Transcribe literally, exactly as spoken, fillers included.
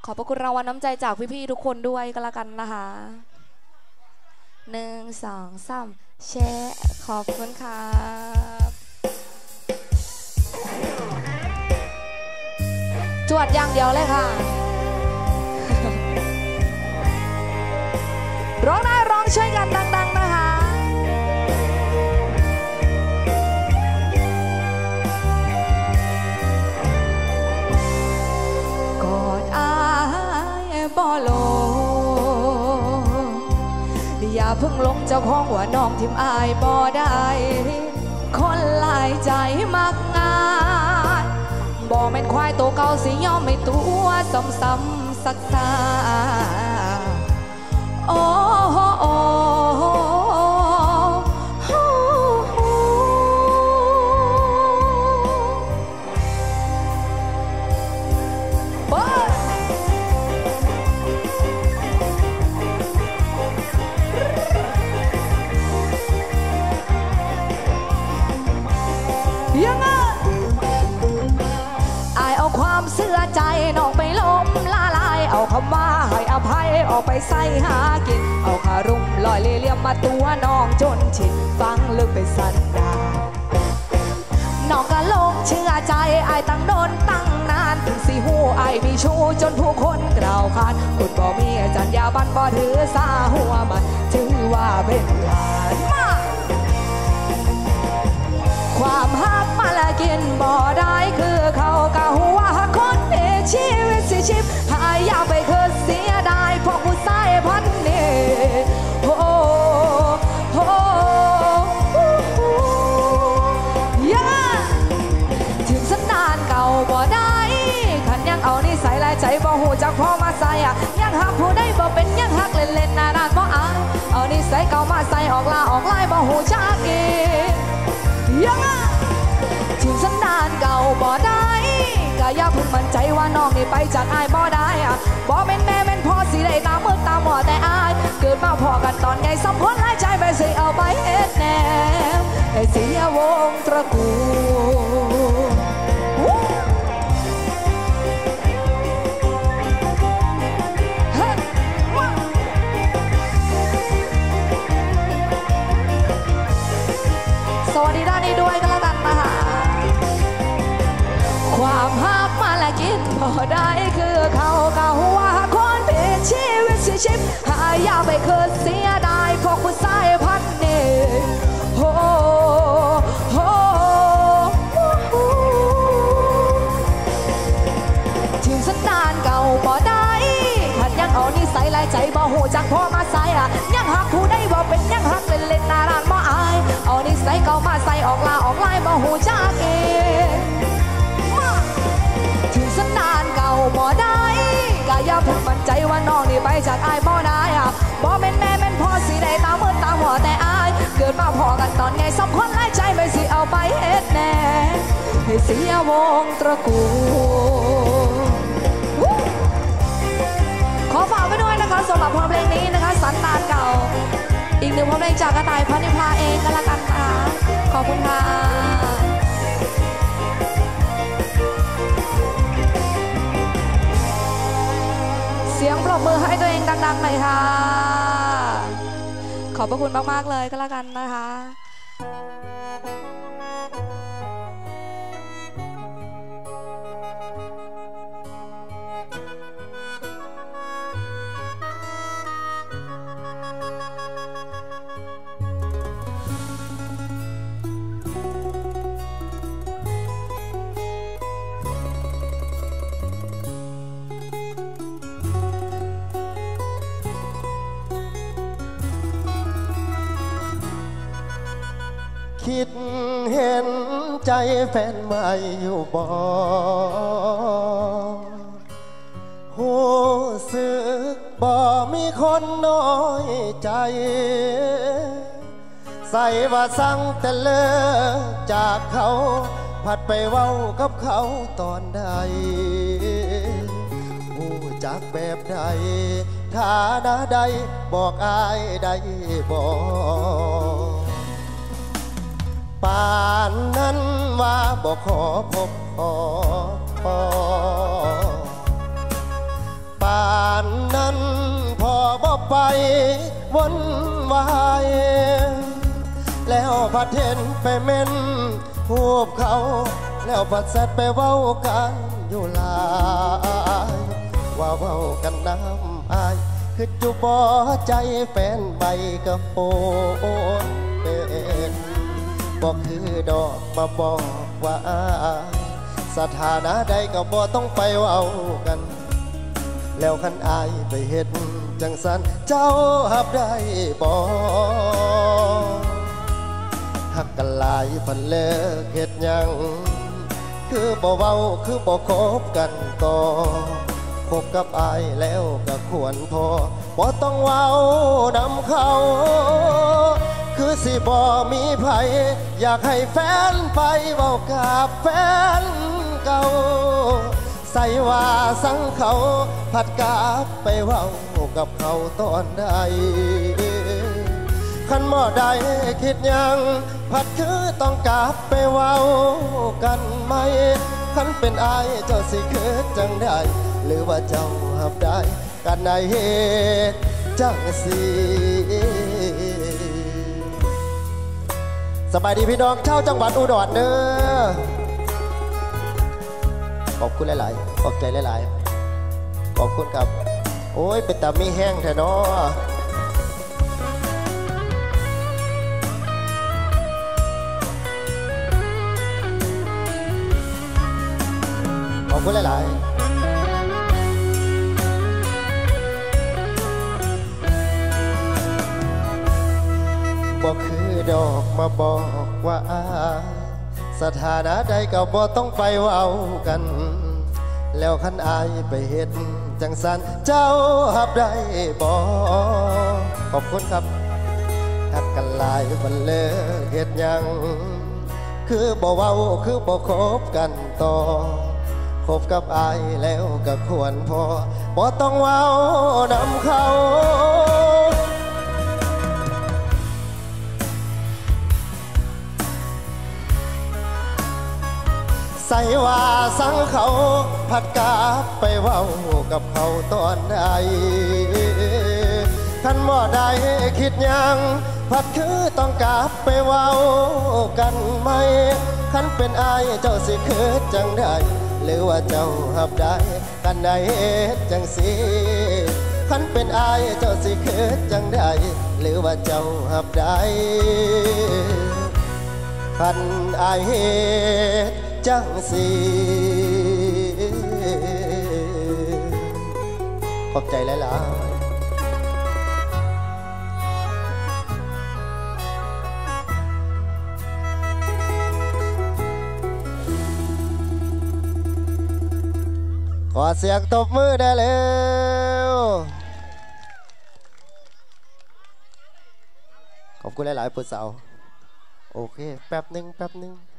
ขอบพระคุณรางวัลน้ำใจจากพี่ๆทุกคนด้วยก็แล้วกันนะคะหนึ่งสองสามแชร์ขอบคุณครับจวดอย่างเดียวเลยค่ะร้องได้ร้องช่วยกันดังๆนะคะกอดอายบ่ลงอย่าเพิ่งลงเจ้าของว่าน้องทิมอายบ่ได้คนหลายใจมักง่ายบ่แม่นควายตัวเก่าสิยอมไม่ตัวซ้ำๆสักซาโอ้โอ้ยังไงอายเอาความเสื่อใจน้องไปล้มละลายเอาคำว่าให้อภัยออกไปใส่หากินเอาคารุมลอยเลี่ยมมาตัวน้องจนชินฟังลึกไปสันดาน้องก็ลงเชื่อใจอายตั้งโดนตั้งนานถึงสิหูอายมีชู้จนผู้คนกล่าวขานคุณบ่มีจัญญาบันบ่ถือสาหัวมันถือว่าเป็นหลานมาความฮักมาละกินบ่ได้คือเขากะหัวคนเอชีวิตสิชิบหายอยากไปคือเสียดายพวกผู้ชายพันนี้โอ้โหย่าถึงสันดานเก่าบ่ได้ขันยังเอานิสัยลายใจบ่หูจักพ่อมาใส่อะยังหักผู้ได้บ่เป็นยังหักเล่นเล่นนานๆบ่อายเอานิสัยเก่ามาใส่ออกลาออกลายบ่หูจักอียังอ่ะถึงสันดานเก่าบ่ได้ก็อย่าเพิ่งมั่นใจว่าน้องนี่ไปจากอายบ่ได้อ่ะบ่เป็นแม่เป็นพ่อสิได้ตามมือตามหมอแต่อายเกิดมาพอกันตอนไงสมควรหายใจไปสิเอาไปเอ็ดแนวให้เสียวงตระกูลสวัสดีด้านนี้ด้วยกันแล้วกันนะคะความฮักมาละกินบ่ได้คือเขากะหัวคนเปลี่ยนชีวิตสิชิบหายอยากไปคืนเสียดายพวกผู้ชายพันนี้โอ้โหถึงสันดานเก่าบ่ได้ขันยังเอานิสัยลายใจบ่หูจักพ่อมาใส่อะยังหักผู้ได้บ่เป็นยังหักเล่นเล่นนานๆบ่อายเอานิสัยเก่ามาใส่ออกลาออกลายบ่หูจักเองมาถึงสันดานเก่าบ่ได้ก็อย่าเพิ่งมั่นใจว่าน้องนี่ไปจากอายบ่ได้อะบ่เป็นแม่เป็นพ่อสิได้ตามมือตามหัวแต่อายเกิดมาพอกันตอนไงสมควรหลายใจไปสิเอาไปเฮ็ดแน่ให้เสียวงตระกูลขอฝากไว้ด้วยนะคะสำหรับเพลงนี้นะคะสันดานเก่าอีกหนึ่งเพลงจากกระต่ายพันนิพาเองก็แล้วกันค่ะขอบคุณค่ะเสียงปรบมือให้ตัวเองดังๆหน่อยค่ะขอบพระคุณมากๆเลยก็แล้วกันนะคะคิดเห็นใจแฟนใหม่อยู่บ่หูสึกบ่มีคนน้อยใจใส่ว่าสั่งแต่เลิกจากเขาผัดไปเว้ากับเขาตอนใดหูจักแบบใดฐานะใดบอกอายได้บอกป่านนั้นว่าบอกขอพบขอปป่านนั้นพอบ่ไปวนวายแล้วพัดเห็นไปเม่นหูบเขาแล้วพัดแซดไปเว้ากันอยู่หลายว่าเว้ากันน้ำอายคือจุบ่ใจแฟนใบกระโปนเป็นบอกคือดอกมาบอกว่าอายสถานะใดก็บ่ต้องไปเว้ากันแล้วคันอายไปเฮ็ดจังสันเจ้าหับได้บ่หักกันหลายพันเลิกเฮ็ดยังคือบ่เว้าคือบ่คบกันต่อคบกับอายแล้วก็ควรพอบ่ต้องเว้านำเขาคือสิบ่มีไผอยากให้แฟนไปเว้ากับแฟนเก่าใส่ว่าสังเขาผัดกาบไปเว้ากับเขาตอนใดคันบ่ได้คิดยังผัดคือต้องกลับไปเว้ากันไหมคันเป็นอายเจ้าสิคือจังได้หรือว่าเจ้าหับได้กันในเหตุจังสีสบายดีพี่น้องชาวจังหวัดอุดรเด้อขอบคุณหลายๆขอบใจหลายๆขอบคุณครับโอ้ยเป็นตามีแห้งแท้เนาะขอบคุณหลายๆบอกคือดอกมาบอกว่าอายสถานะใดก็บ่ต้องไปเว้ากันแล้วคันอายไปเฮ็ดจังสันเจ้าหับได้บ่ขอบคุณครับทักกันหลายวันเลิกเฮ็ดยังคือบ่เว้าคือบ่คบกันต่อคบกับอายแล้วก็ควรพอบ่ต้องเว้านำเขาใส่ว่าสังเขาผัดกาบไปเว้ากับเขาตอนใดคันบ่ได้คิดยังผัดคือต้องกลับไปเว้ากันไหมคันเป็นอายเจ้าสิคือจังได้หรือว่าเจ้าหับได้กันได้จังสิคันเป็นอายเจ้าสิคือจังได้หรือว่าเจ้าหับได้คันอายเฮ็ดจังสีขอบใจหลายๆขอเสียงตบมือได้แล้วขอบคุณหลายๆผู้สาวโอเคแป๊บหนึ่งแป๊บหนึ่ง